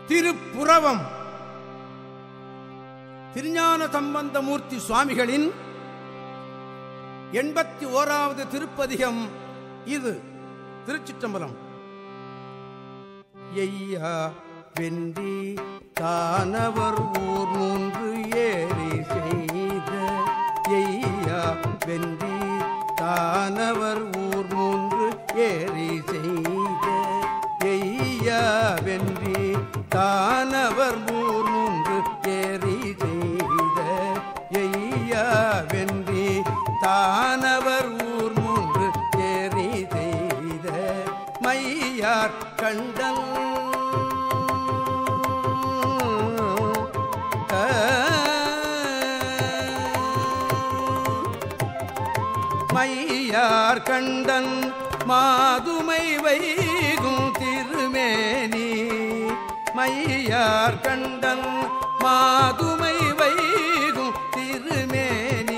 திருப்புறவம் திருஞான சம்பந்தமூர்த்தி சுவாமிகளின் 81வது திருப்பதிகம் இது. திருச்சிற்றம்பலம். எய்யா வென்றி தானவர் ஊர் 3 ஏறி செய்த எய்யா வென்றி தானவர் ஊர் 3 ஏறி செய்த எய்யா வென்றி தானவர் ஊர் 3 ஏறி செய்த எய்யா வென்றி தானவர் ஊர் 3 ஏறி செய்த மையார் கண்டல் மையார் கண்டன் மாதுமை வைகும் திருமேனி மையார் கண்டன் மாதுமை வைகும் திருமேனி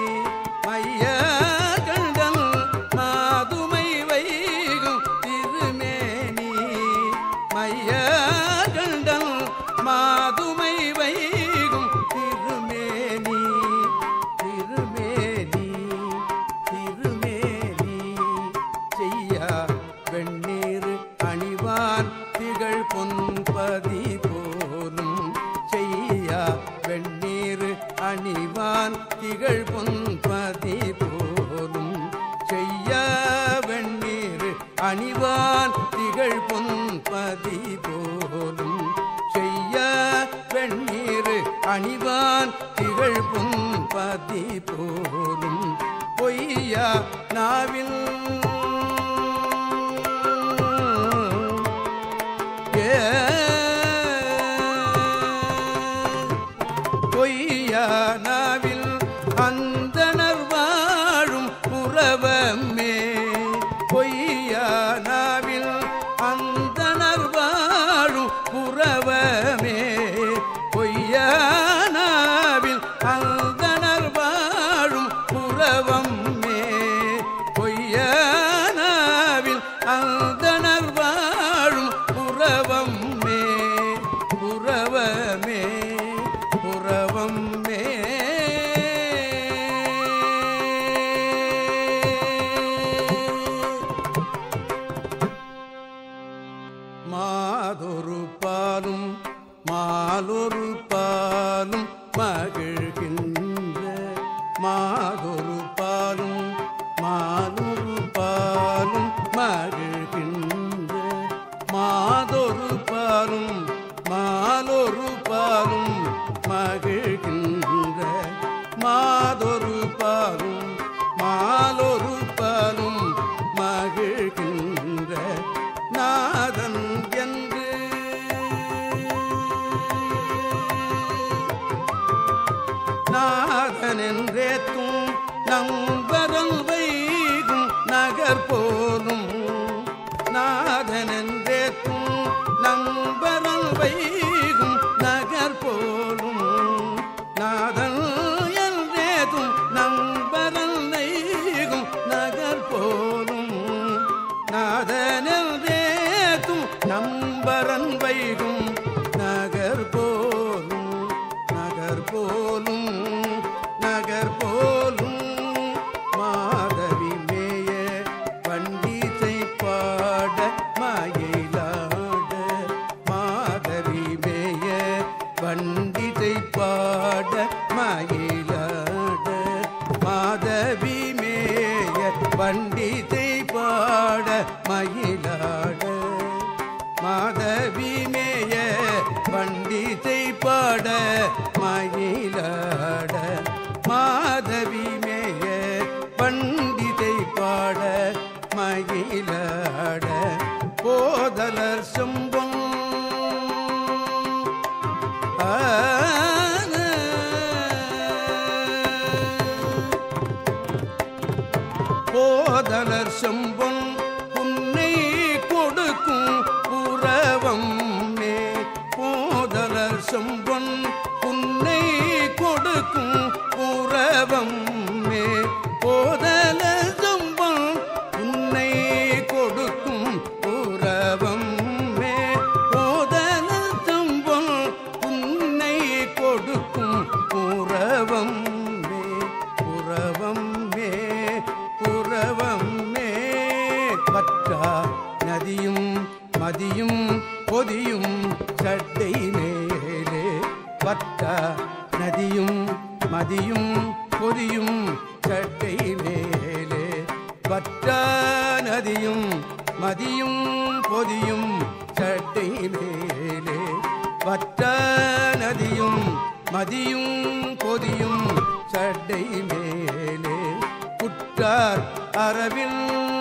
மையார் கண்டன் மாதுமை வைகும் திருமேனி மையார் கண்டன் மாதுமை வைகும் திருமேனி திருமேனி திருமேனி செய்யா வெண்ணீர் அணிவான் திகழ் பொன்பதி போலும் செய்யா வெண்ணீர் அணிவான் திகழ் பொன்பதி போலும் செய்யா வெண்ணீர் அணிவான் திகழ் பொன்பதி போலும் செய்யா வெண்ணீர் அணிவான் திகழ் பொன்பதி போலும் பொய்யா நாவில் பொய்யா நாவில் அந்தணர் வாழும் புறவமே பொய்யா நாவில் அந்தணர் வாழும் புறவமே பொய்யா நாவில் அந்தணர் வாழும் புறவமே பொய்யா நாவில் அந்தணர் வாழும் புறவமே புறவமே புறவமே மாதொரு பாலும் மாலொரு பாலும் மகிழ்கின்ற மாதொரு பாலும் மாலொரு பாலும் மகிழ்கின்ற மாதொரு பாலும் மாலொரு பாலும் மகிழ்கின்ற மாதொரு பாலும் மாலொரு பாலும் மகிழ்கின்ற நாதன் என்று நாதன் என்றேத்தும் நம்பரல் வைகும் நகர் போலும் நாதன் என்றேத்தும் நம்பரல் வைகும் நகர் போலும் நாதன் என்றேத்தும் நம்பரல் வைகும் நகர் போலும் நாதன் என்றேத்தும் நம்பரன் வைகும் நகர் போலும் நகர் போலும் நகர் போலும் மாதவி மேய பண்டிசை பாட மயிலாட மாதவி மேய பண்டிசை பாட மயிலாட மாதவி மேய பண்டிசை பாட மயிலாட மாதவி மேய பண்டிசை பாட மயிலாட மாதவி மேய பண்டிசை பாட மயிலாட போதலர் செம்பொன் போதலர் செம்பொன் புன்னை கொடுக்கும் புறவம் மே போதலர் செம்பொன் புன்னை கொடுக்கும் புறவம் மே போதலர் செம்பொன் புன்னை கொடுக்கும் புறவம் மே மதியும் பொதியும் சட்டை மேலே வற்றா நதியும் மதியும் பொதியும் சட்டை மேலே வற்றா நதியும் மதியும் பொதியும் சட்டை மேலே வற்றா நதியும் மதியும் பொதியும் சட்டை மேலே குற்றார் அரவில்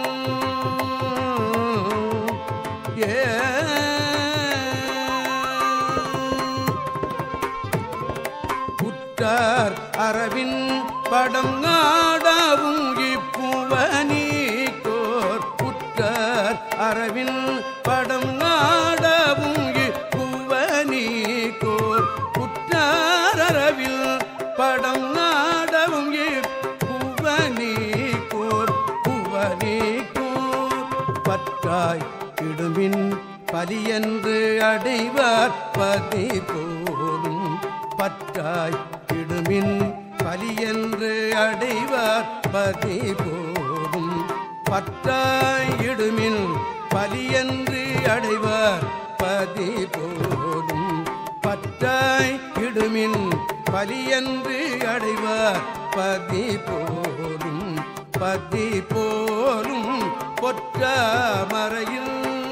குற்றார் அரவின் படம் நாடாவும் இப்புவனீக்கோர் குற்றார் அரவின் படம் நாடாவும் இப்புவனீக்கோர் குற்றார் அரவில் படம் நாடவும் இப்புவனீக்கோர் புவனீக்கோர் பற்றாய் இடுமின் பலியன்று அடைவார் பதி போலும் பற்றாய் இடுமின் பலியன்று அடைவார் பதி போலும் பற்றாய் இடுமின் பலியன்று அடைவார் பதி போலும் பற்றாய் இடுமின் பலியன்று அடைவார் பதி போலும் பதி போலும் பொற்றா மறையில்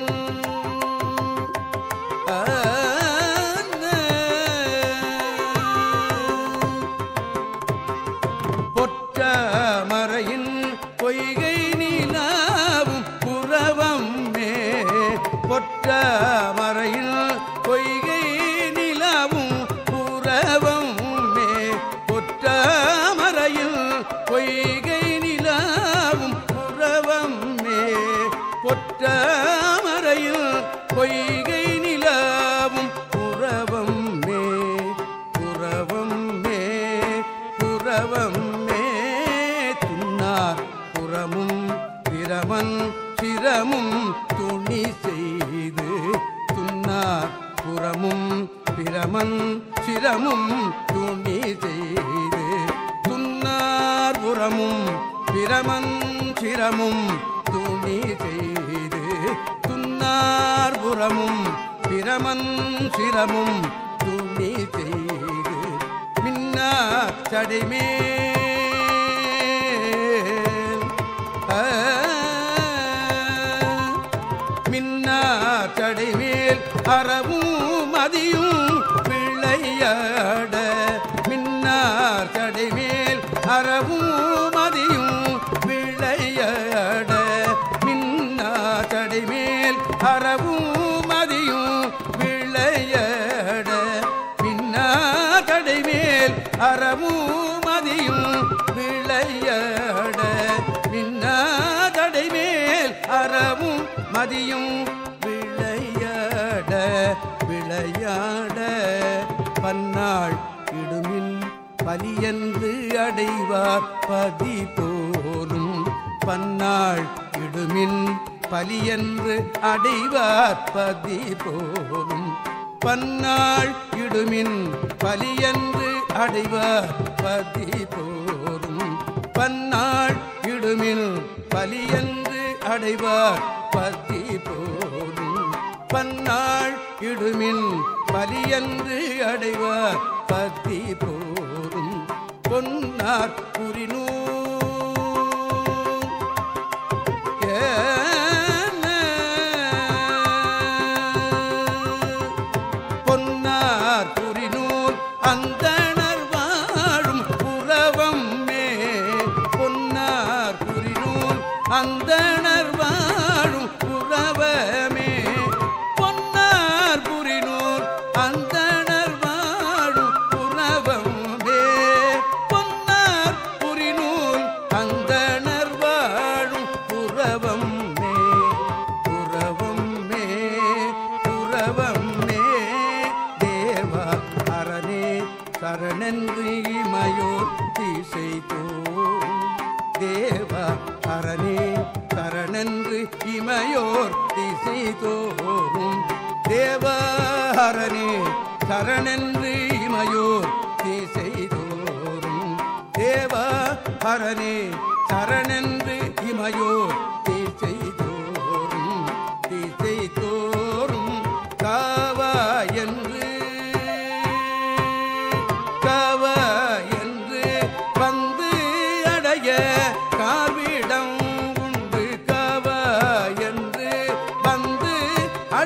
பொற்றா மறையின் பொய்கை நீலாவும் புறவம் மே பொற்றா மறையில் பொய்கை நிலாவும் புறவம் மே பொற்றா மறையில் பொய்கை நிலாவும் புறவம் மே பொற்றா மறையில் பொய்கை நிலாவும் புறவம் மே புறவம் மே புறவம் மே துன்னார் புறமும் பிரமன் சிரமும் துணி செய்து துன்னார் புறமும் பிரமன் சிரமும் துணி செய்து துன்னார் புறமும் பிரமன் சிரமும் துணி செய்து துன்னார் புறமும் பிரமன் சிரமும் துணி செய்து மின்னா சடைமேல் மின்னா சடைமேல் அறவும் மதியும் பிள்ளையாட மின்னார் சடைமேல் அறவும் மதியும் பிள்ளையாட மின்னா சடைமேல் அறவும் மதியும் பிள்ளையாட மின்னா சடைமேல் அறவும் மதியும் விளையாட மின்னா சடைமேல் அறவும் மதியும் விளையாட விளையாட பன்னாள் இடுமின் பலியன்று அடைவார் பதி போலும் பன்னாள் இடுமின் பலியன்று அடைவார் பதி போலும் பன்னாள் இடுமின் பலியன்று அடைவார் பதி போலும் பன்னாள் இடுமின் பலியன்று அடைவார் பதி போலும் பன்னாள் இடுமின் பலியன்று அடைவார் பதி போலும் பொன்னார் புரிநூ பொன்னார் புரிநூல் அந்தணர் வாழும் புறவம் மே பொன்னார் புரிநூல் அந்தணர் வாழும் புறவமே பொன்னார் புரிநூல் அந்தணர் வாழும் புறவமே பொன்னார் புரிநூல் அந்தணர் வாழும் புறவம் மே புறவம் மே புறவம் மே தேவா அரணே சரணென்று இமையோர் திசை தோறும் தேவா அரணே சரணென்று இமையோர் திசை தோறும் தேவா அரணே சரணென்று இமையோர் திசை தோறும் தேவா அரணே சரணென்று இமையோர் திசை தோறும் திசை தோறும்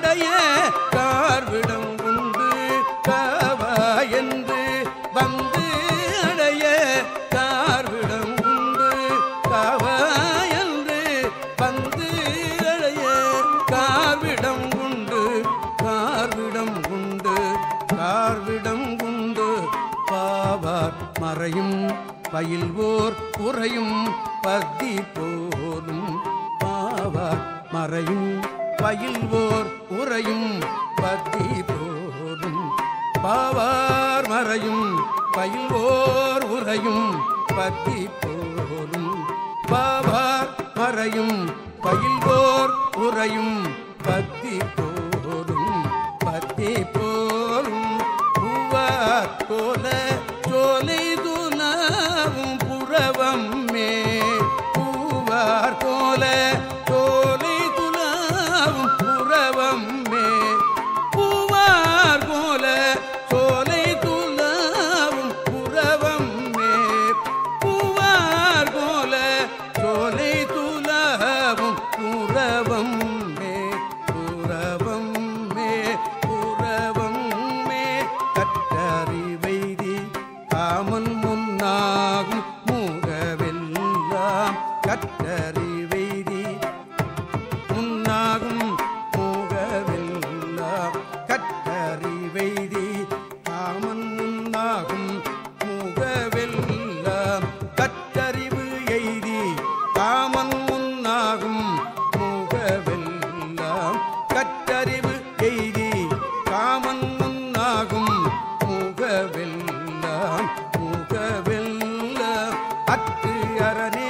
அடைய கார்விடம் உண்டு காவா என்று வந்து அடைய கார்விடம் உண்டு காவா என்று வந்து அடைய கார்விடம் உண்டு கார்விடம் உண்டு கார்விடம் உண்டு பாவார் மறையும் பயில்வோர் உறையும் பத்தி போலும் பாவார் மறையும் பயில்வோர் உறையும் பத்தி போலும் பாவார் மறையும் பயில்வோர் உறையும் பத்தி போலும் பாவார் மறையும் பயில்வோர் உறையும் பத்தி போலும் பத்தி போலும் பூவார் கோல சோலை துலாவும் புறவம் மே பூவார் கோல சோலை துலாவும் புறவம் மே பூவார் கோல சோலை துலாவும் புறவம் மே பூவார் கோல சோலை துலாவும் புறவம் மே புறவம் மே புறவம் மே கற்றறிவைதி காமன் முன்னாகும் மூகவெல்லாம் கற்றறிவைதி முன்னாகும் மூகவெல்லாம் கற்றறிவைதி காமன் முன்னாகும் மூகவெல்லாம் கற்றறிவு எய்தி காமன் முன்னாகும் மூகவெல்லாம் கற்றறிவு எய்தி காமன் முன்னாகும் மூகவெல்லாம் மூகவெல்லாம் அத்து அரணே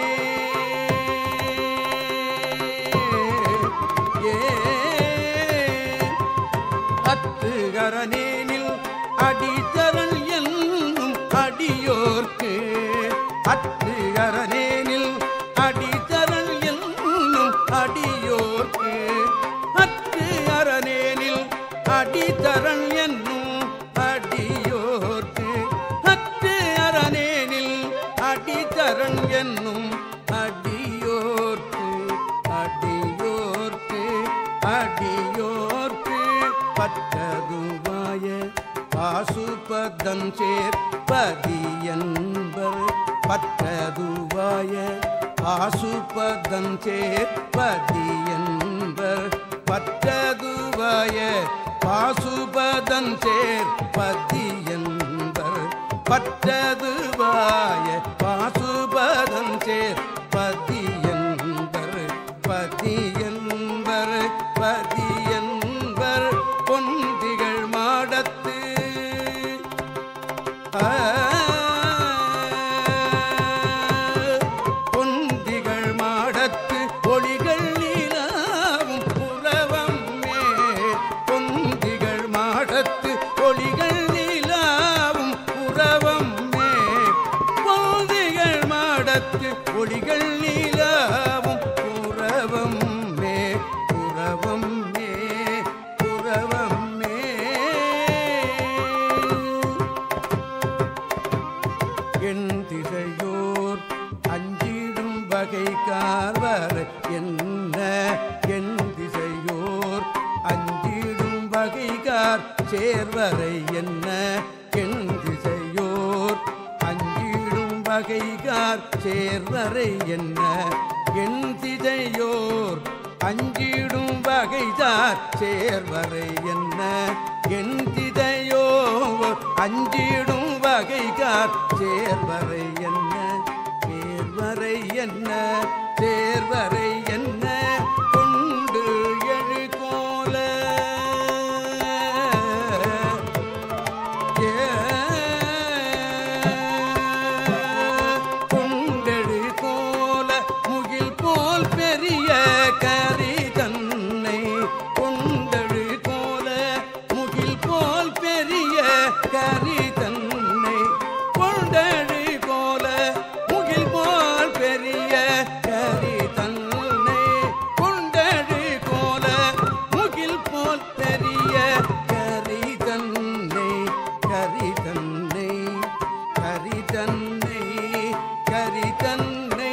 அத்து அரணேனில் அடித்தரன் என்னும் அடியோர்க்கு அத்து அரணேனில் அடித்தரன் என்னும் அடியோர்க்கு அத்து அரணேனில் அடித்தரன் என்னும் அடியோர்க்கு அத்து அரணேனில் அடித்தரன் என்னும் அடியோர்க்கு அடியோர்க்கு அடியோர்க்கு பற்றதுவாய பாசுபதன் சேர்ப்பதி என்பர் பற்றதுவாய பாசுபதன் சேர்ப்பதி என்பர் பற்றதுவாய பாசுபதன் சேர்ப்பதி என்பர் பற்றதுவாய பாசுபதன் சேர்ப்பதி என்பர் பதி என்பர் பதி என்பர் பொந்திகள் மாடத்து பொந்திகள் மாடத்து ஒளிகள் நீலாவும் புறவம் மே பொந்திகள் மாடத்து ஒளிகள் நீலாவும் புறவம் மே பொந்திகள் மாடத்து ஒளிகள் நீலாவும் புறவம் மே புறவம் மே புறவம் மே என் திசையோர் அஞ்சிடும் வகை கார்வர் என்ன என் திசையோர் அஞ்சிடும் வகைகார் சேர்வரை என்ன என் திசையோர் அஞ்சிடும் வகைகார் சேர்வரை என்ன என் திசையோர் அஞ்சிடும் வகைதார் சேர்வரை என்ன என் திசையோர் அஞ்சிடும் வகைகார் சேர்வரை என்ன சேர்வரை என்ன சேர்வரை என்ன கொண்டு எழு கோல கொண்டெழு கோல முகில் போல் பெரிய கரி தன்னை கொண்டெழு கோல முகில் போல் பெரிய கரி தன்னை கொண்டெழு கோல முகில் போல் பெரிய கரி தன்னை கொண்டெழு கோல முகில் போல் பெரிய கரி தன்னை கரி தன்னை கரி தன்னை கரி தன்னை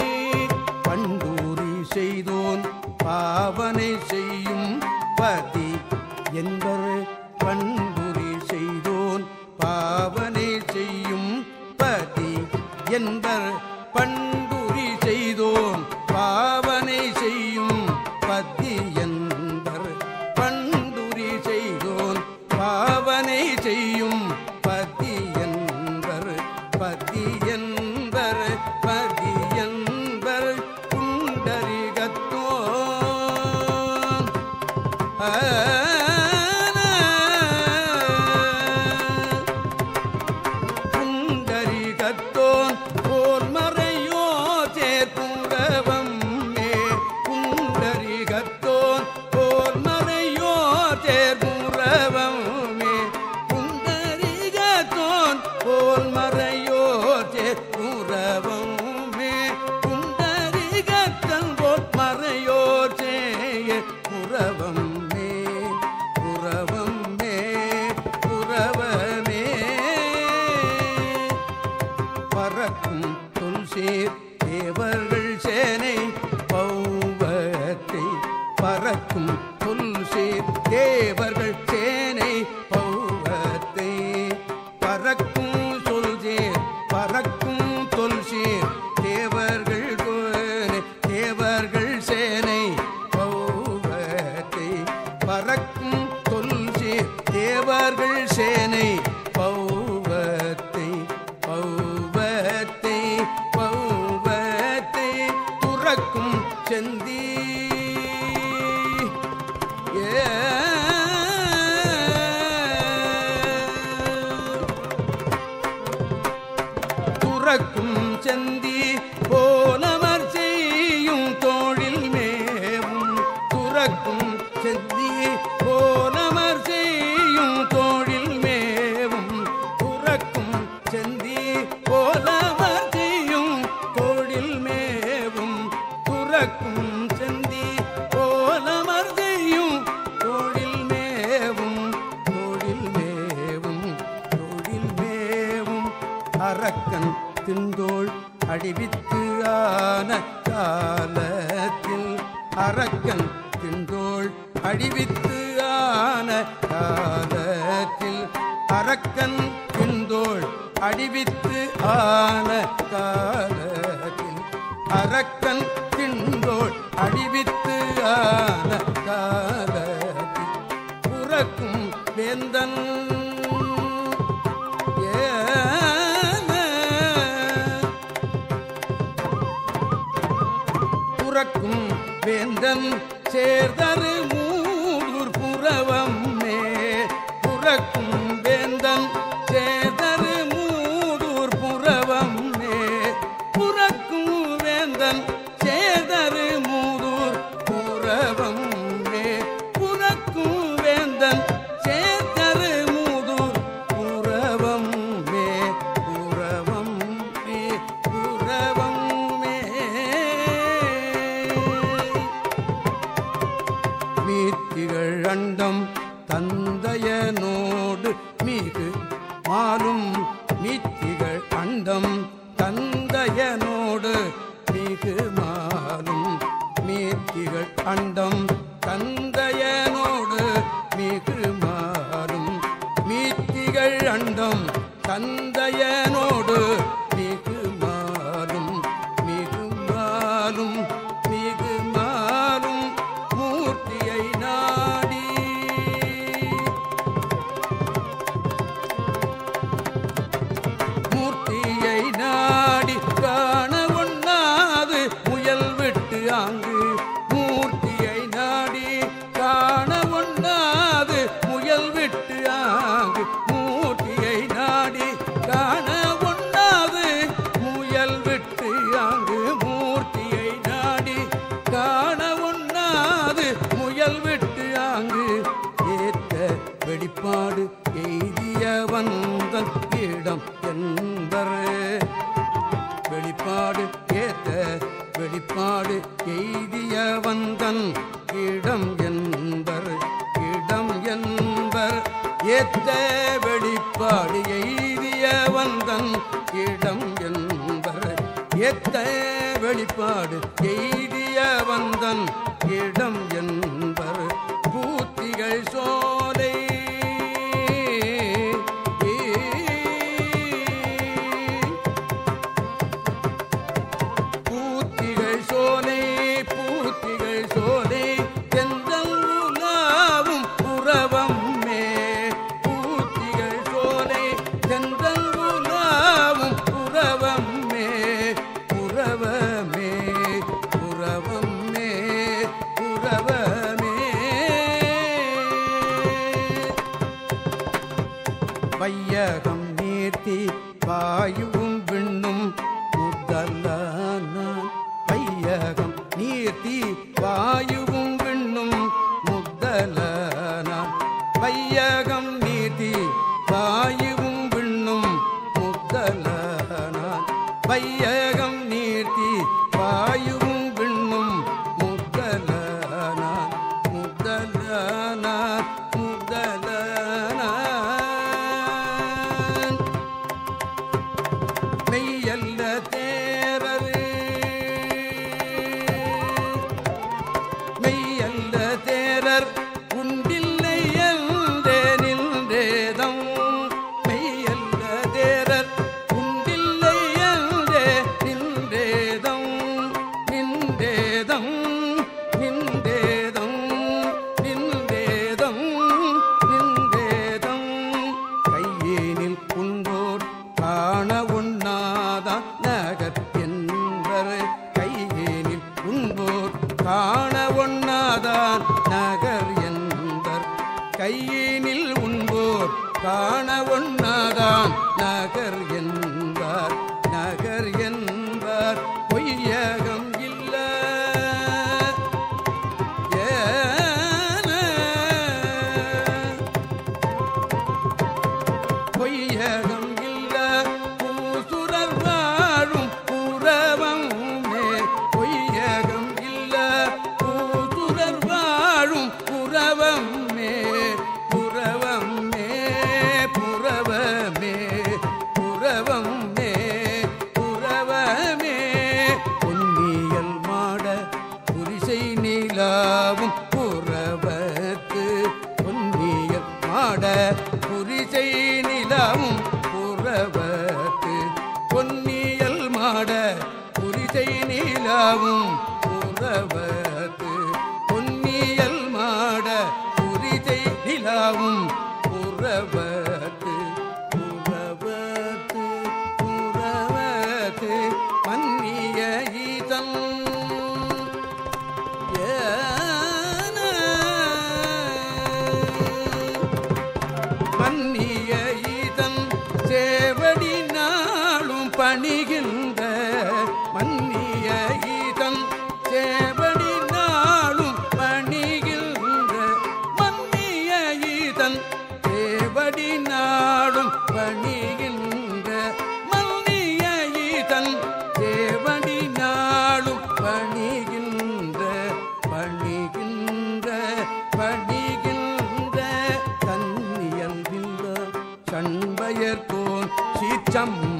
பண்டூரி செய்தோன் பாவனை செய்யும் பதி என்பர் பண்புரி செய்தோன் பாவனை செய்யும் பதி என்பர் பண்புரி செய்தோன் பாவனை செய்யும் பதி என்பர் பண்புரி செய்தோன் பாவனை செய்யும் பதி என்பர் பதி என்பர் பதி என்பர் புண்டரிகத்தோன் புண்டரிகத்தோன் போல் மறையோ சேர்ப்புறவம் மே புண்டரிகத்தோன் போல் மறையோ சேர்ப்புறவம் மே புண்டரிகத்தோன் போல் மறையோ சேர்ப்புறவம் மே புண்டரிகத்தன் போல் மறையோ சேர்ப்புறவம் பறக்கும் தொல்சேர் தேவர்கள் சேனை பௌவத்தை பறக்கும் தொல்சேர் தேவர்கள் சேனை பௌவத்தை பறக்கும் சொல்சேர் பறக்கும் தொல்சேர் தேவர்கள் சேனை பௌவத்தை பறக்கும் தொல்சேர் தேவர்கள் சேனை பௌவத்தை பௌவத்தை பௌவத்தை துறக்கும் செந்தி துறக்கும் செந்தி போலமர் செய்யும் தோழில் மேவும் துறக்கும் செந்தி போலமர் செய்யும் தோழில் மேவும் துறக்கும் செந்தி போலமர் செய்யும் தோழில் மேவும் துறக்கும் செந்தி போலமர் செய்யும் தோழில் மேவும் தோழில் மேவும் தோழில் மேவும் அரக்கன் திந்தோள் அடிவித்து ஆன காலத்தில் அரக்கன் திந்தோள் அடிவித்து ஆன காலத்தில் அரக்கன் திந்தோள் அடிவித்து ஆன காலத்தில் அரக்கன் திந்தோள் அடிவித்து ஆன காலத்தில் புறக்கும் வேந்தன் புறக்கும் வேந்தன் சேர்தரு மூதூர் புறவம் மே புறக்கும் வேந்தன் சேர்தரு மூதூர் புறவம் மே புறக்கும் வேந்தன் சேர்தரு மூதூர் புறவம் மே புறக்கும் வேந்தன் சேர்தரு மூதூர் புறவம் மே புறவம் மே புறவம் மே மீத்திகள் அண்டம் தந்தையனோடு மிகு மாலும் மீத்திகள் அண்டம் தந்தையனோடு மிகு மாலும் மீத்திகள் அண்டம் தந்தையனோடு மிகு மாலும் மீத்திகள் அண்டம் தந்தையனோடு மிகு மாலும் மிகு மாலும் மிகு மாலும் மூர்த்தியை நாடி மூர்த்தியை நாடி காண ஒண்ணாது முயல் விட்டு ஆங்கு மூர்த்தியை நாடி காண ஒண்ணாது முயல் விட்டு ஆங்கு மூர்த்தியை நாடி காண ஒண்ணாது முயல் விட்டு ஆங்கு மூர்த்தியை நாடி காண ஒண்ணாது முயல் விட்டு ஆங்கு ஏத்த வெளிப்பாடு எய்திய வந்தன் இடம் என்பர் வெளிப்பாடு ஏத்த வெளிப்பாடு எய்திய வந்தன் இடம் என்பர் இடம் என்பர் ஏத்த வெளிப்பாடு எய்திய வந்தன் இடம் என்பர் ஏத்த வெளிப்பாடு எய்திய வந்தன் இடம் என்பர் பூத்திகள் சோர வையகம் நீர்த்தி வாயுவும் விண்ணும் முதலானான் வையகம் நீர்த்தி வாயுவும் விண்ணும் முதலானான் வையகம் நீர்த்தி வாயுவும் விண்ணும் முதலானான் வையகம் நீர்த்தி வாயுவும் விண்ணும் முதலானான் முதலானான் முதலானான் மெய்யல்ல தேரரே மெய்யல்ல தேரர் உண்டில்லை என்றே நின்றேதம் மெய்யல்ல தேரர் உண்டில்லை என்றே நின்றேதம் நின்றேதம் நின்றேதம் நின்றேதம் நின்றேதம் கையேனில் உண்போர் காண உண்ணாதான் நகர் என்பர் கையேனில் உண்போர் காண ஒண்ணாதான் நகர் என்பர் கையினில் உண்போர் காண ஒண்ணாதான் நகர் என்பார் நகர் என்பார் பொய்யகம் இல்ல பொய்யகம் இல்ல பூசுரர் வாழும் புறவம் மேல் பொய்யகம் இல்ல பூசுரர் வாழும் புறவம் மேல் புறவம் மே புறவமே புறவம் மே புறவமே பொன்னியல் மாட புரிசை நீலாவும் புறவத்து பொன்னியல் மாட புரிசை நிலாவும் புறவத்து பொன்னியல் மாட புரிசை நீலாவும் புறவத்து பொன்னியல் மாட புரிசை நிலாவும் புறவத்து புறவத்து புறவத்து மன்னிய ஈதன் மன்னிய ஈதன் சேவடி நாளும் பணிகின்ற மன்னிய ஈதன் சேவடி நாளும் பணிகின்ற மன்னிய ஈதன் சேவடி நாளும் பணிகின்ற மன்னிய ஈதன் சேவடி நாளும் பணிகின்ற பணிகின்ற பணிகின்ற தன்னியல்கின்ற சண்பயர்கோன் சீச்சம்